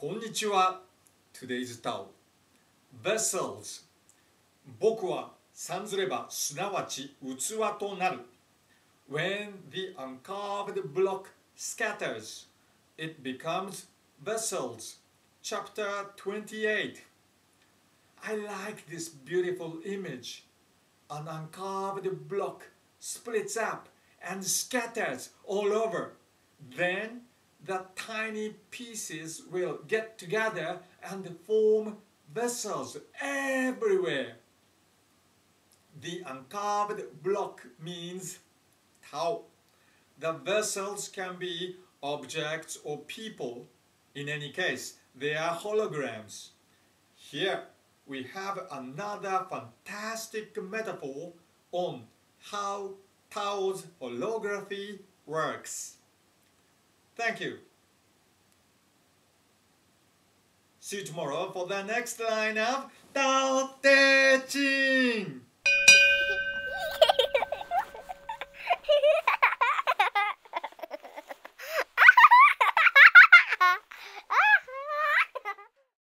こんにちは。Today's Tao. Vessels. 僕はさんずればすなわち器となる。When the uncarved block scatters, it becomes vessels. Chapter 28. I like this beautiful image. An uncarved block splits up and scatters all over. Then the tiny pieces will get together and form vessels everywhere. The uncarved block means Tao. The vessels can be objects or people. In any case, they are holograms. Here we have another fantastic metaphor on how Tao's holography works. Thank you. See you tomorrow for the next line of Tao Te Ching.